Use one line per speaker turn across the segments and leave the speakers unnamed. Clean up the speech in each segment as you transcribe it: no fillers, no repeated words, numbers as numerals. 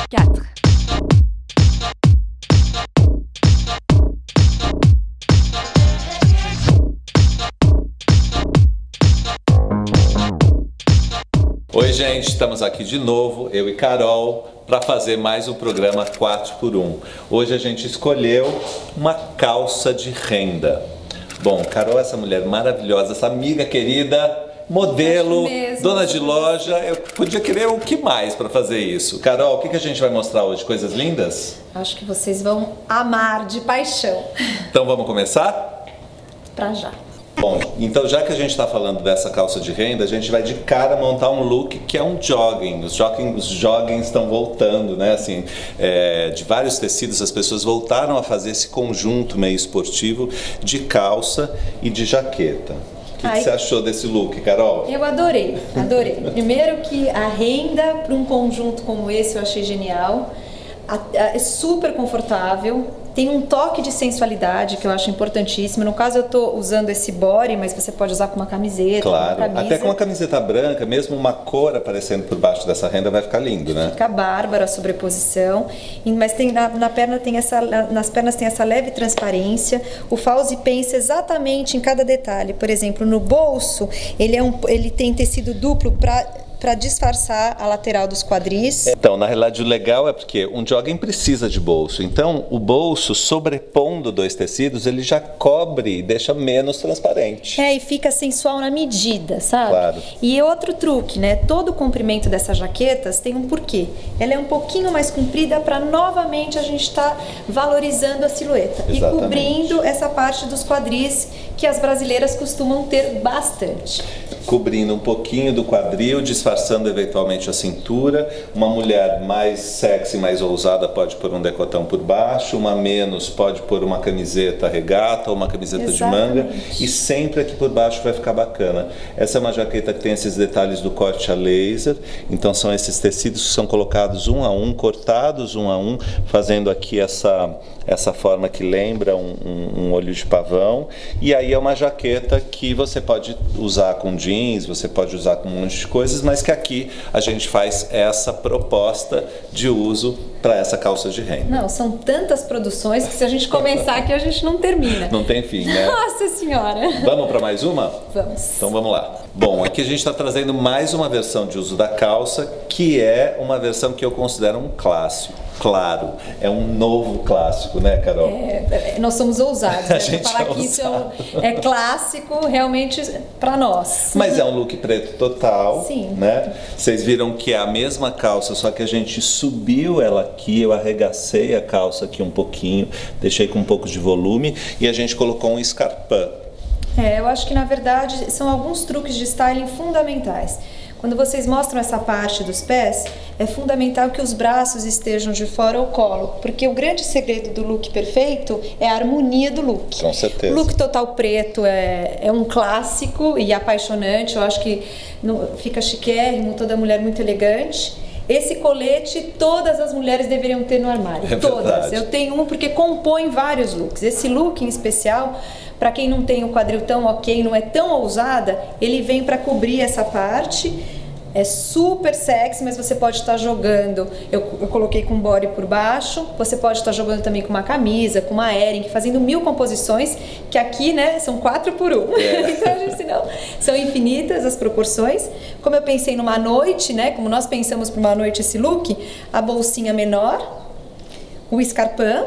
4.
Oi gente, estamos aqui de novo, eu e Carol, para fazer mais um programa 4x1. Hoje a gente escolheu uma calça de renda. Bom, Carol, essa mulher maravilhosa, essa amiga querida, modelo, dona de loja, eu podia querer o que mais para fazer isso? Carol, o que a gente vai mostrar hoje? Coisas lindas?
Acho que vocês vão amar de paixão.
Então vamos começar?
Pra já.
Bom, então já que a gente está falando dessa calça de renda, a gente vai de cara montar um look que é um jogging. Os joggings estão voltando, né? Assim, de vários tecidos, as pessoas voltaram a fazer esse conjunto meio esportivo de calça e de jaqueta. O que você achou desse look, Carol?
Eu adorei, adorei. Primeiro que a renda para um conjunto como esse eu achei genial. É super confortável, tem um toque de sensualidade que eu acho importantíssimo. No caso eu tô usando esse body, mas você pode usar com uma camiseta,
claro,
uma camisa.
Até com uma camiseta branca, mesmo uma cor aparecendo por baixo dessa renda vai ficar lindo, né?
Fica bárbaro a sobreposição, mas tem, nas pernas tem essa leve transparência. O false pensa exatamente em cada detalhe. Por exemplo, no bolso ele tem tecido duplo para disfarçar a lateral dos quadris.
Então, na realidade, o legal é porque um jogging precisa de bolso. Então, o bolso, sobrepondo dois tecidos, ele já cobre e deixa menos transparente.
E fica sensual na medida, sabe?
Claro.
E outro truque, né? Todo o comprimento dessas jaquetas tem um porquê. Ela é um pouquinho mais comprida para novamente a gente estar valorizando a silhueta.
Exatamente.
E cobrindo essa parte dos quadris que as brasileiras costumam ter bastante.
Cobrindo um pouquinho do quadril, disfarçando eventualmente a cintura. Uma mulher mais sexy, mais ousada pode pôr um decotão por baixo, uma menos pode pôr uma camiseta regata ou uma camiseta de manga, e sempre aqui por baixo vai ficar bacana. Essa é uma jaqueta que tem esses detalhes do corte a laser, então são esses tecidos que são colocados um a um, cortados um a um, fazendo aqui essa forma que lembra um olho de pavão. E aí é uma jaqueta que você pode usar com jeans, você pode usar com um monte de coisas, mas que aqui a gente faz essa proposta de uso para essa calça de renda.
Não, são tantas produções que se a gente começar aqui a gente não termina.
Não tem fim, né?
Nossa Senhora!
Vamos para mais uma?
Vamos.
Então vamos lá. Bom, aqui a gente está trazendo mais uma versão de uso da calça, que é uma versão que eu considero um clássico. Claro, é um novo clássico, né, Carol?
Nós somos ousados, né?
A gente
falar que isso é clássico realmente para nós.
Mas é um look preto total.
Sim.
Né? Vocês viram que é a mesma calça, só que a gente subiu ela aqui, eu arregacei a calça aqui um pouquinho, deixei com um pouco de volume e a gente colocou um escarpão.
Eu acho que na verdade são alguns truques de styling fundamentais. Quando vocês mostram essa parte dos pés, é fundamental que os braços estejam de fora ao colo, porque o grande segredo do look perfeito é a harmonia do look.
Com certeza.
O look total preto é um clássico e apaixonante, eu acho que fica chiquérrimo, toda mulher muito elegante. Esse colete todas as mulheres deveriam ter no armário, todas.
Verdade. Eu
tenho um porque compõe vários looks. Esse look em especial, para quem não tem o quadril tão ok, não é tão ousada, ele vem para cobrir essa parte. É super sexy, mas você pode estar jogando, eu coloquei com body por baixo, você pode estar jogando também com uma camisa, com uma earring, fazendo 1000 composições, que aqui, né, são 4x1. Então, a gente, senão, são infinitas as proporções. Como eu pensei numa noite, né, como nós pensamos para uma noite esse look, a bolsinha menor, o escarpão,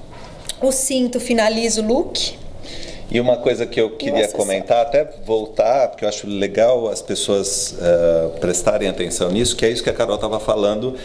o cinto finaliza o look.
E uma coisa que eu queria comentar, até voltar, porque eu acho legal as pessoas prestarem atenção nisso, que é isso que a Carol estava falando,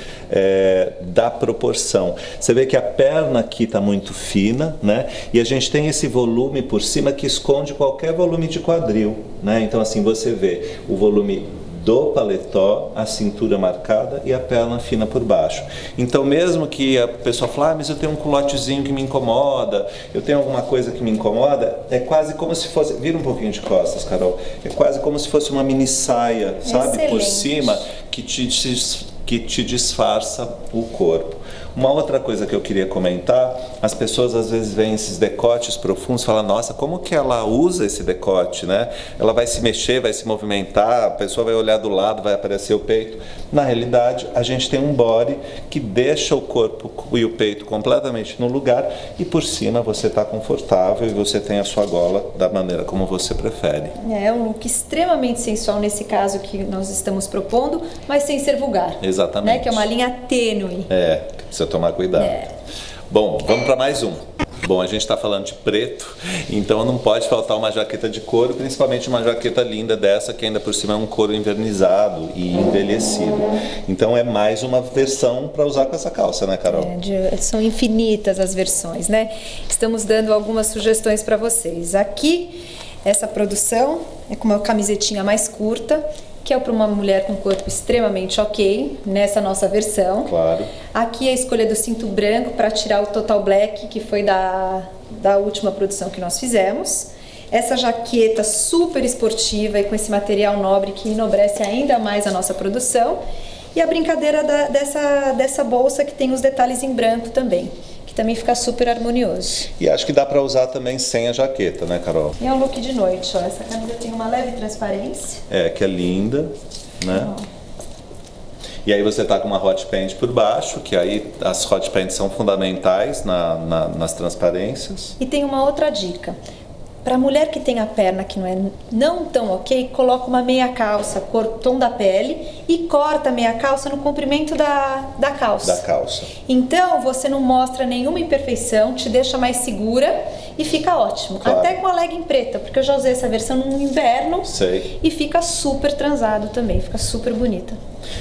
da proporção. Você vê que a perna aqui está muito fina, né? E a gente tem esse volume por cima que esconde qualquer volume de quadril, né? Então assim, você vê o volume do paletó, a cintura marcada e a perna fina por baixo. Então mesmo que a pessoa fale, mas eu tenho um culotezinho que me incomoda, eu tenho alguma coisa que me incomoda, é quase como se fosse, vira um pouquinho de costas, Carol, é quase como se fosse uma mini saia, sabe, por cima, que te disfarça o corpo. Uma outra coisa que eu queria comentar, as pessoas às vezes veem esses decotes profundos e falam, nossa, como que ela usa esse decote, né? Ela vai se mexer, vai se movimentar, a pessoa vai olhar do lado, vai aparecer o peito. Na realidade, a gente tem um body que deixa o corpo e o peito completamente no lugar e por cima você está confortável e você tem a sua gola da maneira como você prefere.
É um look extremamente sensual nesse caso que nós estamos propondo, mas sem ser vulgar.
Exatamente.
Né? Que é uma linha tênue.
Precisa tomar cuidado. Bom, vamos para mais um. Bom, a gente está falando de preto, então não pode faltar uma jaqueta de couro, principalmente uma jaqueta linda dessa, que ainda por cima é um couro invernizado e envelhecido. Então é mais uma versão para usar com essa calça, né, Carol?
São infinitas as versões, né? Estamos dando algumas sugestões para vocês. Aqui, essa produção é com uma camisetinha mais curta, que é para uma mulher com corpo extremamente ok, nessa nossa versão.
Claro.
Aqui a escolha do cinto branco para tirar o Total Black, que foi da última produção que nós fizemos. Essa jaqueta super esportiva e com esse material nobre que enobrece ainda mais a nossa produção. E a brincadeira dessa bolsa que tem os detalhes em branco também, que também fica super harmonioso.
E acho que dá para usar também sem a jaqueta, né, Carol?
E é um look de noite, ó. Essa camisa tem uma leve transparência.
Que é linda, né? E aí você tá com uma hot pant por baixo, que aí as hot pants são fundamentais nas transparências.
E tem uma outra dica. Para a mulher que tem a perna que não tão ok, coloca uma meia calça, cor tom da pele, e corta a meia calça no comprimento da calça.
Da calça.
Então você não mostra nenhuma imperfeição, te deixa mais segura e fica ótimo.
Claro.
Até com a legging preta, porque eu já usei essa versão no inverno.
Sei.
E fica super transado também, fica super bonita.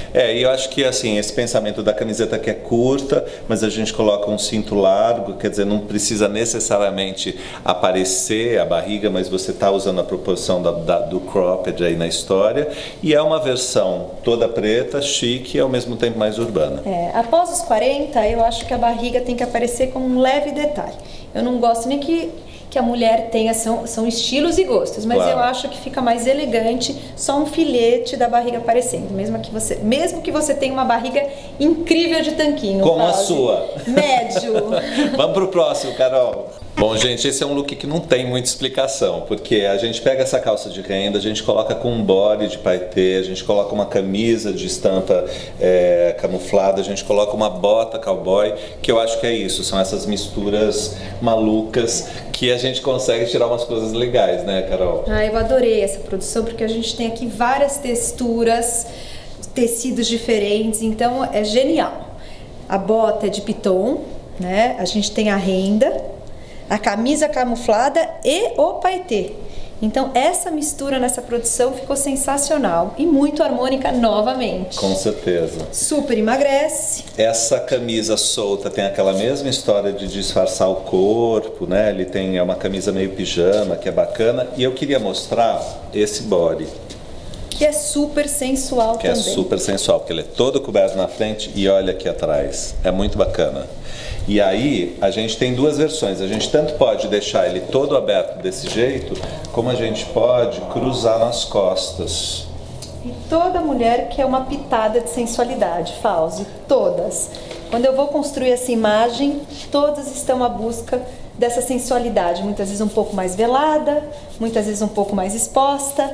E eu acho que assim, esse pensamento da camiseta que é curta, mas a gente coloca um cinto largo, quer dizer, não precisa necessariamente aparecer a barriga, mas você está usando a proporção do cropped aí na história, e é uma versão toda preta, chique e ao mesmo tempo mais urbana.
Após os 40, eu acho que a barriga tem que aparecer com um leve detalhe. Eu não gosto nem que a mulher tenha, são estilos e gostos, mas claro, eu acho que fica mais elegante só um filete da barriga aparecendo, mesmo que você tenha uma barriga incrível de tanquinho.
Como a sua.
Médio.
Vamos pro próximo, Carol. Bom, gente, esse é um look que não tem muita explicação, porque a gente pega essa calça de renda, a gente coloca com um body de paetê, a gente coloca uma camisa de estampa camuflada, a gente coloca uma bota cowboy, que eu acho que é isso, são essas misturas malucas que a gente consegue tirar umas coisas legais, né, Carol?
Eu adorei essa produção, porque a gente tem aqui várias texturas, tecidos diferentes, então é genial. A bota é de piton, né? A gente tem a renda, a camisa camuflada e o paetê. Então essa mistura nessa produção ficou sensacional e muito harmônica novamente.
Com certeza.
Super emagrece.
Essa camisa solta tem aquela mesma história de disfarçar o corpo, né? É uma camisa meio pijama, que é bacana. E eu queria mostrar esse body.
Que é super sensual também.
Que é super sensual, porque ele é todo coberto na frente e olha aqui atrás. É muito bacana. E aí a gente tem duas versões, a gente tanto pode deixar ele todo aberto desse jeito, como a gente pode cruzar nas costas.
E toda mulher quer uma pitada de sensualidade, Fauzi, todas. Quando eu vou construir essa imagem, todas estão à busca dessa sensualidade, muitas vezes um pouco mais velada, muitas vezes um pouco mais exposta.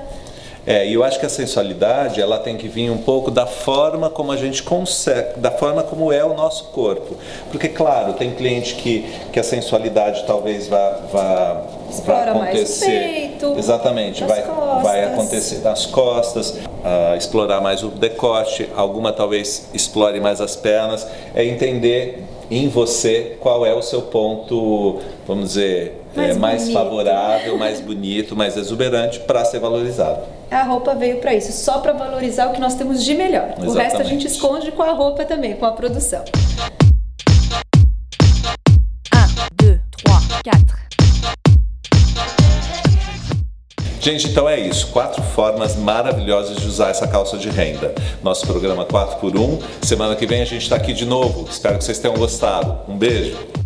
E eu acho que a sensualidade, ela tem que vir um pouco da forma como a gente consegue, da forma como é o nosso corpo. Porque, claro, tem cliente que a sensualidade talvez vá
explora
acontecer.
Mais o peito,
exatamente, vai acontecer nas costas, explorar mais o decote, alguma talvez explore mais as pernas. É entender em você qual é o seu ponto, vamos dizer, mais favorável, mais bonito, mais exuberante para ser valorizado.
A roupa veio para isso, só para valorizar o que nós temos de melhor. Exatamente. O resto a gente esconde com a roupa também, com a produção.
1, 2, 3, 4.
Gente, então é isso. 4 formas maravilhosas de usar essa calça de renda. Nosso programa 4x1. Semana que vem a gente está aqui de novo. Espero que vocês tenham gostado. Um beijo.